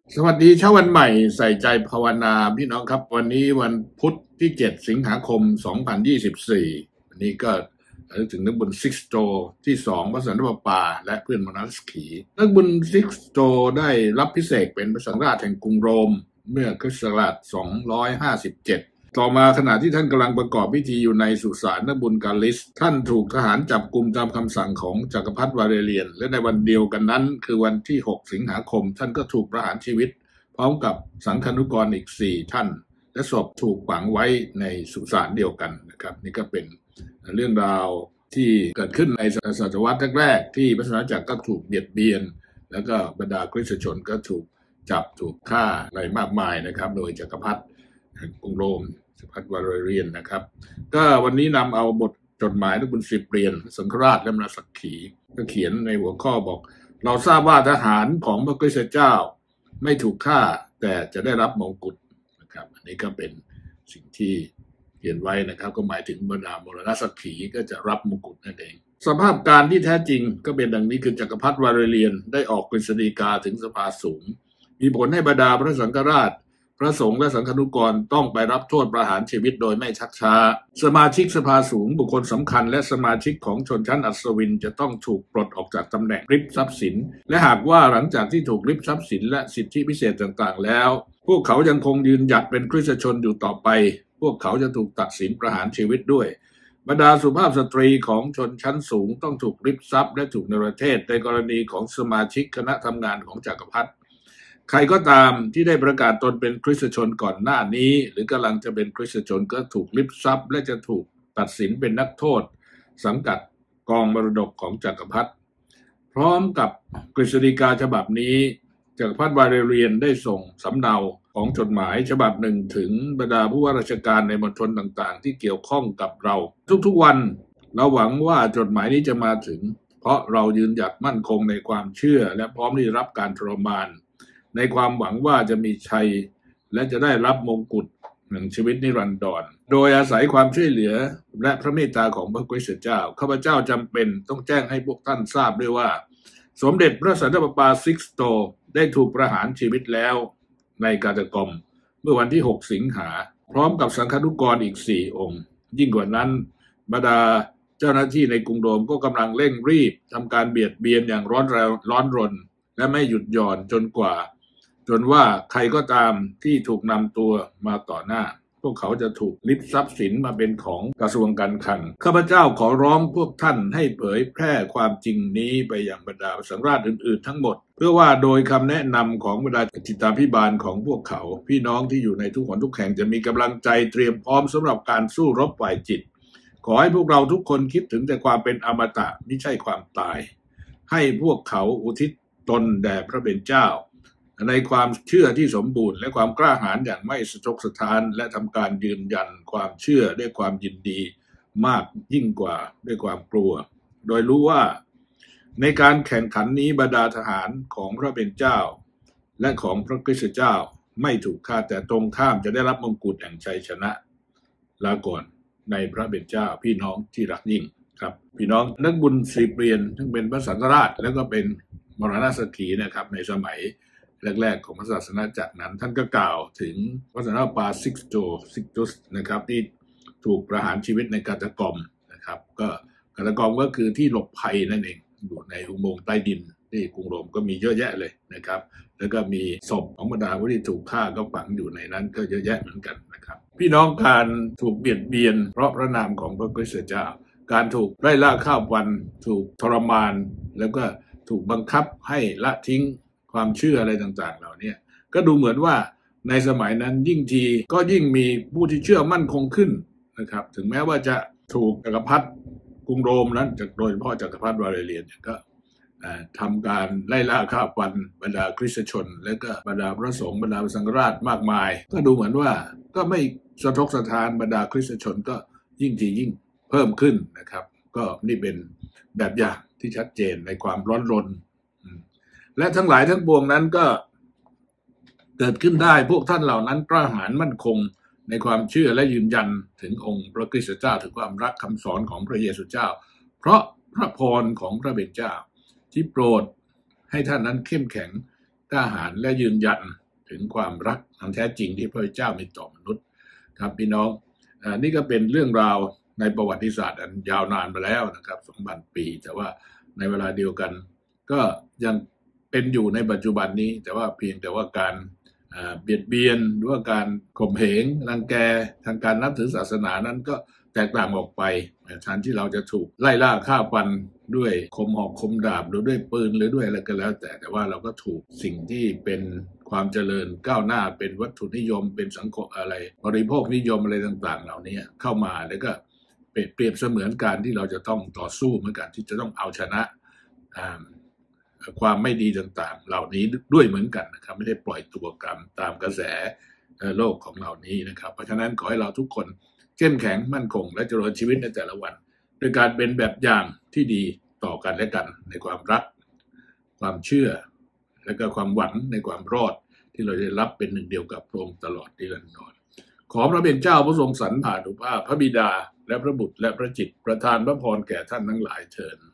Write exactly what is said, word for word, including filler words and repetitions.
สวัสดีเช้าวันใหม่ใส่ใจภาวนาพี่น้องครับวันนี้วันพุธที่เจ็ดสิงหาคมสองพันยี่สิบสี่วันนี้ก็ถึงนักบุญซิกโตที่สองพระสันตะปาและเพื่อนมนัสขีนักบุญซิกโตได้รับพิเศษเป็นพระสังฆราชแห่งกรุงโรมเมื่อคริสต์ศักราชสองร้อยห้าสิบเจ็ดต่อมาขณะที่ท่านกำลังประกอบพิธีอยู่ในสุสานนักบุญกาลิสท่านถูกทหารจับกุมตามคำสั่งของจักรพรรดิวาเลเรียนและในวันเดียวกันนั้นคือวันที่หกสิงหาคมท่านก็ถูกประหารชีวิตพร้อมกับสังฆานุกรอีกสี่ท่านและศพถูกฝังไว้ในสุสานเดียวกันนะครับนี่ก็เป็นเรื่องราวที่เกิดขึ้นในศตวรรษแรกๆที่พระศาสนาจักรก็ถูกเบียดเบียนแล้วก็บรรดาคริสตชนก็ถูกจับถูกฆ่าอะไรมากมายนะครับโดยจักรพรรดิกรุงโรมจักรพรรดิวาเลเรียนนะครับก็วันนี้นำเอาบทจดหมายนักบุญสิบเปลี่ยนสังฆราชและมรสักขีก็เขียนในหัวข้อบอกเราทราบว่าทหารของพระคริสตเจ้าไม่ถูกฆ่าแต่จะได้รับมงกุฎนะครับอันนี้ก็เป็นสิ่งที่เขียนไว้นะครับก็หมายถึงบรรดามรณสักขีก็จะรับมงกุฎนั่นเองสภาพการที่แท้จริงก็เป็นดังนี้คือจักรพรรดิวาเลเรียนได้ออกกฤษฎีกาถึงสภาสูงมีผลให้บรรดาพระสังฆราชพระสงฆ์และสังฆานุกรต้องไปรับโทษประหารชีวิตโดยไม่ชักช้าสมาชิกสภาสูงบุคคลสำคัญและสมาชิกของชนชั้นอัศวินจะต้องถูกปลดออกจากตำแหน่งริบทรัพย์สินและหากว่าหลังจากที่ถูกริบทรัพย์สินและสิทธิพิเศษต่างๆแล้วพวกเขายังคงยืนหยัดเป็นคริสตชนอยู่ต่อไปพวกเขาจะถูกตัดสินประหารชีวิตด้วยบรรดาสุภาพสตรีของชนชั้นสูงต้องถูกริบทรัพย์และถูกเนรเทศในกรณีของสมาชิกคณะทำงานของจักรพรรดิใครก็ตามที่ได้ประกาศตนเป็นคริสตชนก่อนหน้านี้หรือกำลังจะเป็นคริสตชนก็ถูกริบทรัพย์และจะถูกตัดสินเป็นนักโทษสังกัดกองมรดกของจักรพรรดิพร้อมกับกฤษฎีกาฉบับนี้จักรพรรดิวาเลเรียนได้ส่งสำเนาของจดหมายฉบับหนึ่งถึงบรรดาผู้ว่าราชการในมณฑลต่างๆที่เกี่ยวข้องกับเราทุกๆวันเราหวังว่าจดหมายนี้จะมาถึงเพราะเรายืนหยัดมั่นคงในความเชื่อและพร้อมที่จะรับการทรมานในความหวังว่าจะมีชัยและจะได้รับมงกุฎแห่งชีวิตนิรันดรโดยอาศัยความช่วยเหลือและพระเมตตาของพระคริสต์เจ้าข้าพเจ้าจำเป็นต้องแจ้งให้พวกท่านทราบด้วยว่าสมเด็จพระสันตะปาซิกสโตได้ถูกประหารชีวิตแล้วในกาตากอมเมื่อวันที่หกสิงหาพร้อมกับสังฆานุกรอีกสี่องค์ยิ่งกว่านั้นบรรดาเจ้าหน้าที่ในกรุงโรมก็กำลังเร่งรีบทำการเบียดเบียนอย่างร้อนแรงร้อนรนและไม่หยุดหย่อนจนกว่าจนว่าใครก็ตามที่ถูกนำตัวมาต่อหน้าพวกเขาจะถูกริบทรัพย์สินมาเป็นของกระทรวงการคลังข้าพเจ้าขอร้องพวกท่านให้เผยแพร่ความจริงนี้ไปยังบรรดาสังฆราชอื่นๆทั้งหมดเพื่อว่าโดยคำแนะนำของบรรดาจิตาภิบาลของพวกเขาพี่น้องที่อยู่ในทุกหนทุกแห่งจะมีกำลังใจเตรียมพร้อมสำหรับการสู้รบฝ่ายจิตขอให้พวกเราทุกคนคิดถึงแต่ความเป็นอมตะไม่ใช่ความตายให้พวกเขาอุทิศตนแด่พระเป็นเจ้าในความเชื่อที่สมบูรณ์และความกล้าหาญอย่างไม่สะทกสะท้านและทำการยืนยันความเชื่อด้วยความยินดีมากยิ่งกว่าด้วยความกลัวโดยรู้ว่าในการแข่งขันนี้บรรดาทหารของพระเป็นเจ้าและของพระคริสต์เจ้าไม่ถูกฆ่าแต่ตรงข้ามจะได้รับมงกุฎแห่งชัยชนะลาก่อนในพระเป็นเจ้าพี่น้องที่รักยิ่งครับพี่น้องนักบุญสิบเปลี่ยนทั้งเป็นพระสังฆราชแล้วก็เป็นมรณสักขีนะครับในสมัยแรกๆของพระศาสนาจักรนั้นท่านก็กล่าวถึงพระสันตะปาซิกโตซิกตุสนะครับที่ถูกประหารชีวิตในกาตากอมนะครับก็กาตากอมก็คือที่หลบภัยนั่นเองอยู่ในอุโมงค์ใต้ดินที่กรุงโรมก็มีเยอะแยะเลยนะครับแล้วก็มีศพของบรรดาผู้ที่ถูกฆ่าก็ฝังอยู่ในนั้นก็เยอะแยะเหมือนกันนะครับพี่น้องการถูกเบียดเบียนเพราะพระนามของพระคริสต์เจ้าการถูกไล่ล่าฆ่าฟันถูกทรมานแล้วก็ถูกบังคับให้ละทิ้งความเชื่ออะไรต่างๆเหล่านี้ก็ดูเหมือนว่าในสมัยนั้นยิ่งทีก็ยิ่งมีผู้ที่เชื่อมั่นคงขึ้นนะครับถึงแม้ว่าจะถูกจักรพรรดิกรุงโรมนั้นโดยเฉพาะจักรพรรดิวาเลเรียนก็ทำการไล่ล่าฆ่าฟันบรรดาคริสตชนและก็บรรดาพระสงฆ์บรรดาสังฆราชมากมายก็ดูเหมือนว่าก็ไม่สะทกสะท้านบรรดาคริสตชนก็ยิ่งทียิ่งเพิ่มขึ้นนะครับก็นี่เป็นแบบอย่างที่ชัดเจนในความร้อนรนและทั้งหลายทั้งปวงนั้นก็เกิดขึ้นได้พวกท่านเหล่านั้นกล้าหาญมั่นคงในความเชื่อและยืนยันถึงองค์พระคริสต์เจ้าถึงความรักคำสอนของพระเยซูเจ้าเพราะพระพรของพระเป็นเจ้าที่โปรดให้ท่านนั้นเข้มแข็งกล้าหาญและยืนยันถึงความรักอันแท้จริงที่พระเจ้ามีต่อมนุษย์ครับพี่น้องอ่านี่ก็เป็นเรื่องราวในประวัติศาสตร์อันยาวนานมาแล้วนะครับสองพันปีแต่ว่าในเวลาเดียวกันก็ยังเป็นอยู่ในปัจจุบันนี้แต่ว่าเพียงแต่ว่าการเบียดเบียนหรือว่าการข่มเหงรังแกทางการนับถือศาสนานั้นก็แตกต่างออกไปแทนที่เราจะถูกไล่ล่าฆ่าฟันด้วยคมหอกคมดาบหรือด้วยปืนหรือด้วยอะไรก็แล้วแต่แต่ว่าเราก็ถูกสิ่งที่เป็นความเจริญก้าวหน้าเป็นวัตถุนิยมเป็นสังคมอะไรบริโภคนิยมอะไรต่างๆเหล่านี้เข้ามาแล้วก็เปรียบเสมือนการที่เราจะต้องต่อสู้เหมือนกันที่จะต้องเอาชนะความไม่ดีต่างๆเหล่านี้ด้วยเหมือนกันนะครับไม่ได้ปล่อยตัวกรรมตามกระแสโลกของเหล่านี้นะครับเพราะฉะนั้นขอให้เราทุกคนเข้มแข็งมั่นคงและเจริญชีวิตในแต่ละวันด้วยการเป็นแบบอย่างที่ดีต่อกันและกันในความรักความเชื่อและก็ความหวังในความรอดที่เราได้รับเป็นหนึ่งเดียวกับพระองค์ตลอดนิรันดรขอพระเป็นเจ้าพระทรงสรรผ่านุภาพพระบิดาและพระบุตรและพระจิตประทานพระพรแก่ท่านทั้งหลายเถิด